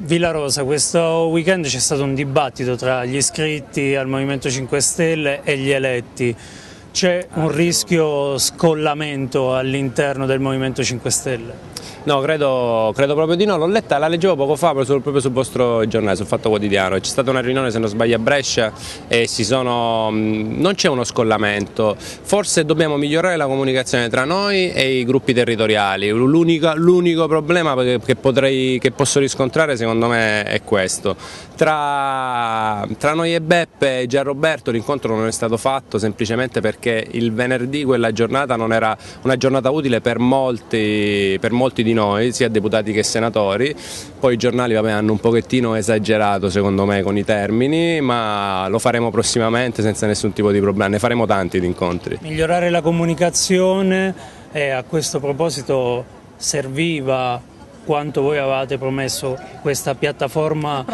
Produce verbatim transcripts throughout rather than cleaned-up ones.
Villarosa, questo weekend c'è stato un dibattito tra gli iscritti al Movimento cinque Stelle e gli eletti. C'è un rischio scollamento all'interno del Movimento cinque Stelle? No, credo, credo proprio di no, l'ho letta, la leggevo poco fa proprio sul vostro giornale, sul Fatto Quotidiano. C'è stata una riunione, se non sbaglio, a Brescia e si sono, non c'è uno scollamento, forse dobbiamo migliorare la comunicazione tra noi e i gruppi territoriali. L'unico problema che, che, potrei, che posso riscontrare secondo me è questo. Tra, tra noi e Beppe e Gianroberto l'incontro non è stato fatto semplicemente perché il venerdì quella giornata non era una giornata utile per molti, per molti di noi, sia deputati che senatori. Poi i giornali vabbè, hanno un pochettino esagerato secondo me con i termini, ma lo faremo prossimamente senza nessun tipo di problema, ne faremo tanti di incontri. Migliorare la comunicazione e a questo proposito serviva quanto voi avevate promesso questa piattaforma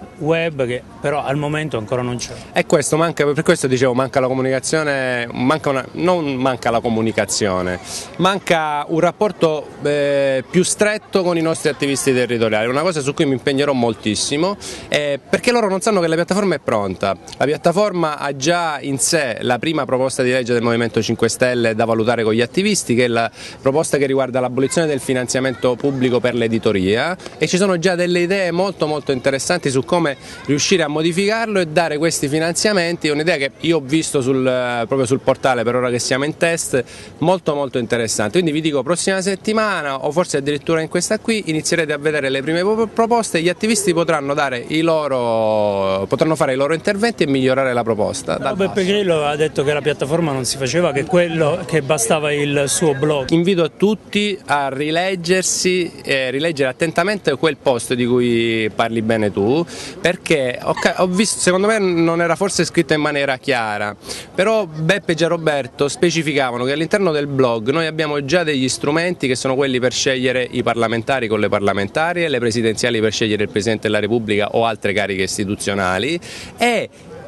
web che però al momento ancora non c'è. E questo manca, per questo dicevo, manca la comunicazione, manca una, non manca la comunicazione, manca un rapporto eh, più stretto con i nostri attivisti territoriali, una cosa su cui mi impegnerò moltissimo, eh, perché loro non sanno che la piattaforma è pronta. La piattaforma ha già in sé la prima proposta di legge del Movimento cinque Stelle da valutare con gli attivisti, che è la proposta che riguarda l'abolizione del finanziamento pubblico per l'editoria, e ci sono già delle idee molto molto interessanti su come riuscire a modificarlo e dare questi finanziamenti. Un'idea che io ho visto sul, proprio sul portale per ora che siamo in test, molto molto interessante. Quindi vi dico, prossima settimana o forse addirittura in questa qui inizierete a vedere le prime proposte, gli attivisti potranno, dare i loro, potranno fare i loro interventi e migliorare la proposta. No, Beppe Grillo ha detto che la piattaforma non si faceva, che quello che bastava il suo blog. Invito tutti a rileggersi eh, rileggere attentamente quel post di cui parli bene tu, perché ho, ho visto, secondo me non era forse scritto in maniera chiara, però Beppe e Gianroberto specificavano che all'interno del blog noi abbiamo già degli strumenti che sono quelli per scegliere i parlamentari con le parlamentarie, le presidenziali per scegliere il Presidente della Repubblica o altre cariche istituzionali, e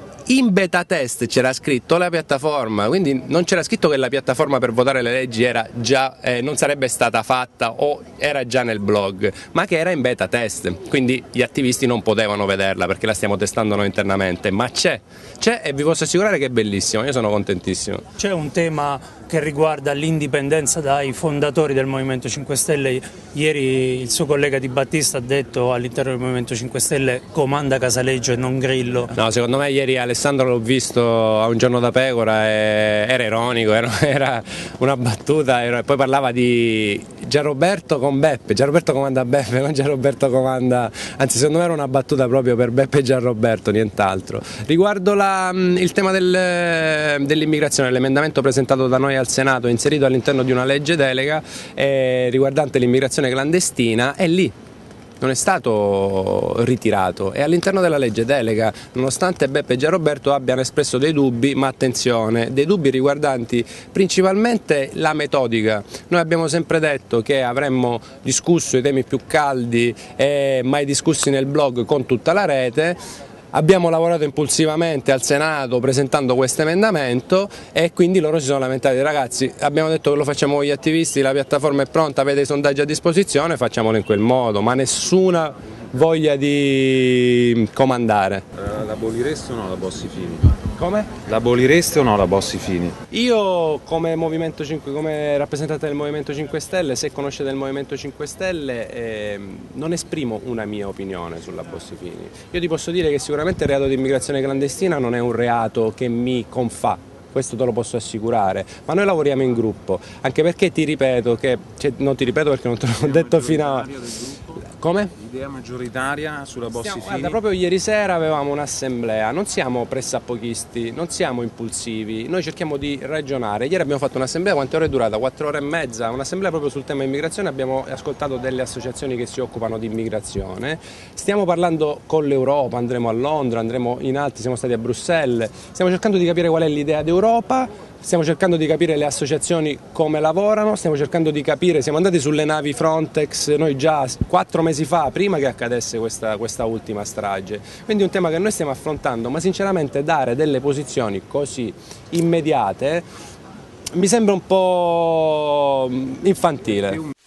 in beta test c'era scritto la piattaforma, quindi non c'era scritto che la piattaforma per votare le leggi era già, eh, non sarebbe stata fatta o era già nel blog, ma che era in beta test, quindi gli attivisti non potevano vederla perché la stiamo testando noi internamente, ma c'è, c'è e vi posso assicurare che è bellissimo, io sono contentissimo. C'è un tema che riguarda l'indipendenza dai fondatori del Movimento cinque Stelle. Ieri il suo collega Di Battista ha detto all'interno del Movimento cinque Stelle comanda Casaleggio e non Grillo. No, secondo me ieri Alessandro l'ho visto a Un giorno da pecora e era ironico, era, era una battuta, era, poi parlava di Gianroberto con Beppe, Gianroberto comanda Beppe, non Gianroberto comanda, anzi secondo me era una battuta proprio per Beppe e Gianroberto, nient'altro. Riguardo la, il tema del, dell'immigrazione, l'emendamento presentato da noi al Senato inserito all'interno di una legge delega eh, riguardante l'immigrazione clandestina è lì, non è stato ritirato, e all'interno della legge delega, nonostante Beppe e Gianroberto abbiano espresso dei dubbi, ma attenzione, dei dubbi riguardanti principalmente la metodica. Noi abbiamo sempre detto che avremmo discusso i temi più caldi e mai discussi nel blog con tutta la rete. Abbiamo lavorato impulsivamente al Senato presentando questo emendamento e quindi loro si sono lamentati: ragazzi, abbiamo detto che lo facciamo con gli attivisti, la piattaforma è pronta, avete i sondaggi a disposizione, facciamolo in quel modo, ma nessuna voglia di comandare. Uh, l'abolireste o no la Bossi-Fini? Come? L'abolireste o no la Bossi-Fini? Io come, Movimento cinque, come rappresentante del Movimento cinque Stelle, se conoscete il Movimento cinque Stelle, eh, non esprimo una mia opinione sulla Bossi-Fini. Io ti posso dire che sicuramente il reato di immigrazione clandestina non è un reato che mi confà, questo te lo posso assicurare, ma noi lavoriamo in gruppo, anche perché ti ripeto che, cioè, non ti ripeto perché non te l'ho detto fino a... Come? Idea maggioritaria sulla Bossi-Fini? Guarda, proprio ieri sera avevamo un'assemblea, non siamo pressapochisti, non siamo impulsivi, noi cerchiamo di ragionare. Ieri abbiamo fatto un'assemblea, quante ore è durata? Quattro ore e mezza, un'assemblea proprio sul tema immigrazione, abbiamo ascoltato delle associazioni che si occupano di immigrazione, stiamo parlando con l'Europa, andremo a Londra, andremo in altri, siamo stati a Bruxelles, stiamo cercando di capire qual è l'idea d'Europa. Stiamo cercando di capire le associazioni come lavorano, stiamo cercando di capire, siamo andati sulle navi Frontex noi già quattro mesi fa, prima che accadesse questa, questa ultima strage. Quindi è un tema che noi stiamo affrontando, ma sinceramente dare delle posizioni così immediate mi sembra un po' infantile.